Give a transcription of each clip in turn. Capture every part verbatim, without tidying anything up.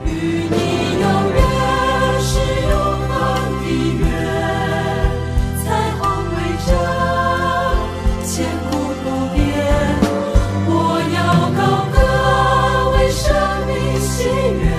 与你有约是永恒的约，彩虹围着，千古不变。我要高歌为生命喜悦，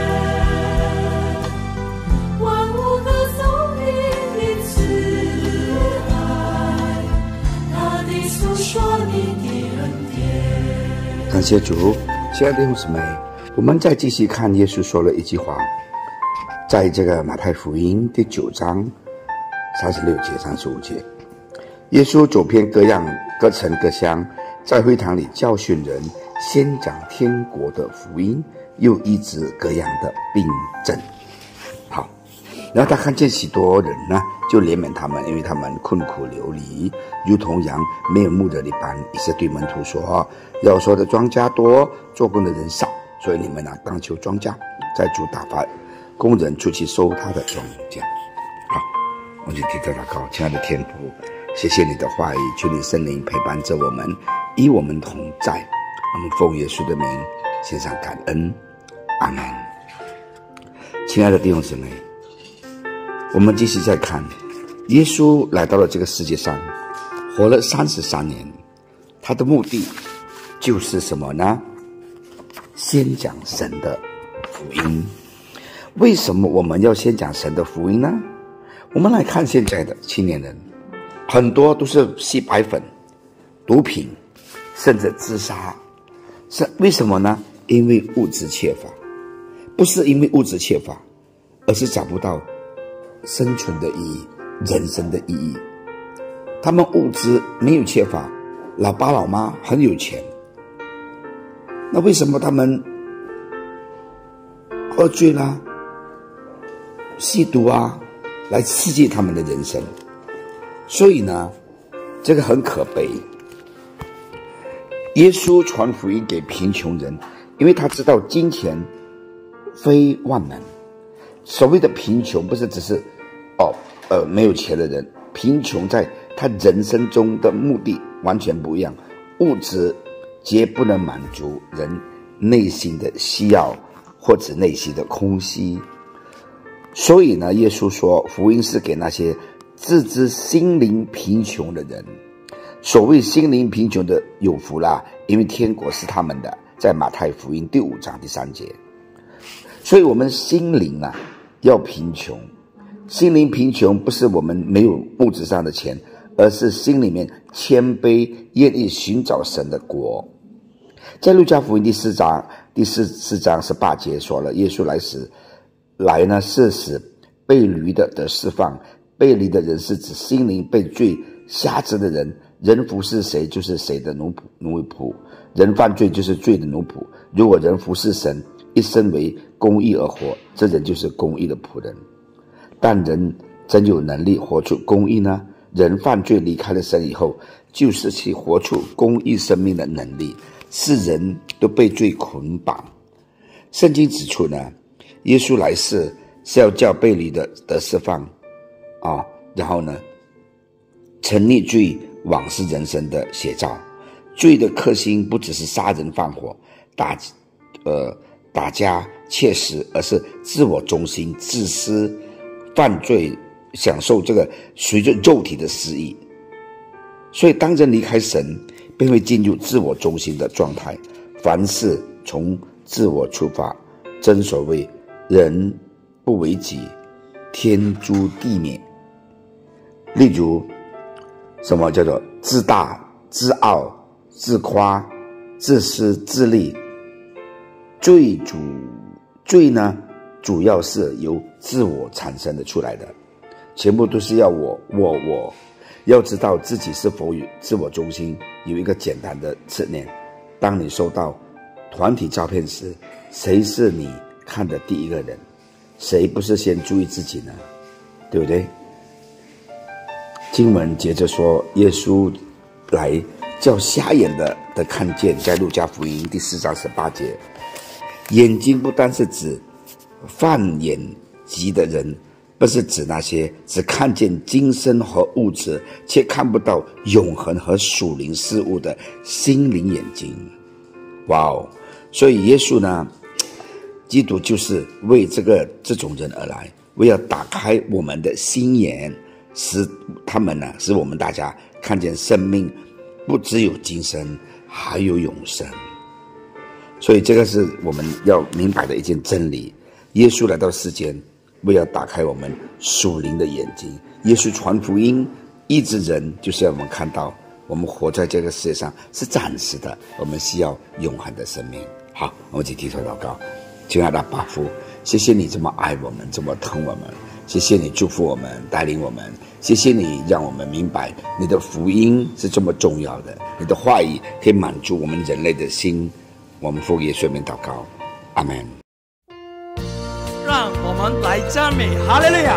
万物歌颂你的慈爱，大地诉说你的恩典。 感谢主，亲爱的弟兄姊妹，我们再继续看耶稣说了一句话，在这个马太福音第九章三十六节、三十五节，耶稣走遍各样各城各乡，在会堂里教训人，宣讲天国的福音，又医治各样的病症。好，然后他看见许多人呢，就怜悯他们，因为他们困苦流离，如同羊没有牧人的般。于是对门徒说：要说的庄稼多，做工的人少，所以你们呢，当求庄稼，在主打发工人出去收他的庄稼。好，我们就提着祷告。亲爱的天父，谢谢你的话语，求你圣灵陪伴着我们，与我们同在。我们奉耶稣的名献上感恩，阿们。亲爱的弟兄姊妹，我们继续再看，耶稣来到了这个世界上，活了三十三年，他的目的就是什么呢？先讲神的福音。为什么我们要先讲神的福音呢？我们来看现在的青年人，很多都是吸白粉、毒品，甚至自杀。是为什么呢？因为物质缺乏，不是因为物质缺乏，而是找不到生存的意义、人生的意义。他们物质没有缺乏，老爸老妈很有钱，那为什么他们喝醉啦、吸毒啊，来刺激他们的人生？所以呢，这个很可悲。耶稣传福音给贫穷人，因为他知道金钱非万能。所谓的贫穷，不是只是哦呃没有钱的人，贫穷在他人生中的目的完全不一样。物质皆不能满足人内心的需要或者内心的空虚。所以呢，耶稣说福音是给那些自知心灵贫穷的人。所谓心灵贫穷的有福啦，因为天国是他们的，在马太福音第五章第三节。所以我们心灵啊要贫穷，心灵贫穷不是我们没有物质上的钱，而是心里面谦卑，愿意寻找神的国。在路加福音第四章第四四章十八节说了，耶稣来时来呢是使被驴的得释放。被驴的人是指心灵被罪辖制的人，人服侍谁就是谁的奴仆奴仆，人犯罪就是罪的奴仆。如果人服侍神，一生为公义而活，这人就是公义的仆人。但人真有能力活出公义呢？人犯罪离开了神以后，就失去活出公义生命的能力，是人都被罪捆绑。圣经指出呢，耶稣来世是要叫被驴的得释放啊，然后呢，成立罪往事人生的写照。罪的克星不只是杀人放火、打呃打家窃食，而是自我中心、自私、犯罪，享受这个随着肉体的私意。所以当人离开神，便会进入自我中心的状态，凡事从自我出发。真所谓人不为己，天诛地灭。例如什么叫做自大、自傲、自夸、自私、自利。罪主罪呢，主要是由自我产生的出来的，全部都是要我我我。要知道自己是否有自我中心，有一个简单的测验：当你收到团体照片时，谁是你看的第一个人？谁不是先注意自己呢？对不对？经文接着说，耶稣来叫瞎眼的的看见，在路加福音第四章十八节。眼睛不单是指犯眼疾的人，不是指那些只看见今生和物质，却看不到永恒和属灵事物的心灵眼睛。哇哦！所以耶稣呢， 基督就是为这个这种人而来，为要打开我们的心眼，使他们呢，使我们大家看见生命不只有今生，还有永生。所以这个是我们要明白的一件真理。耶稣来到世间，为要打开我们属灵的眼睛。耶稣传福音医治人，就是要我们看到我们活在这个世界上是暂时的，我们需要永恒的生命。好，我们一起低头祷告。亲爱的阿爸父，谢谢你这么爱我们，这么疼我们，谢谢你祝福我们，带领我们，谢谢你让我们明白你的福音是这么重要的，你的话语可以满足我们人类的心。我们奉耶稣名祷告，阿们。 让我们来赞美哈利路亚！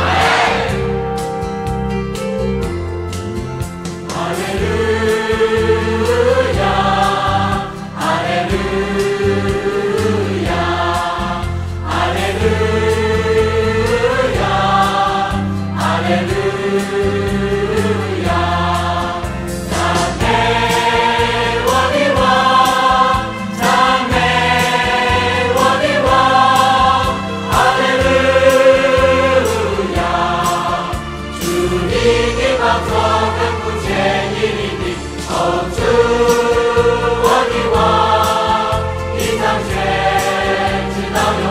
哈利路亚，哈利路亚，哈利路亚，哈利路亚，赞美我的王，赞美我的王，哈利路亚，主你的宝座看不见一厘米，哦，主我的王，你掌权直到永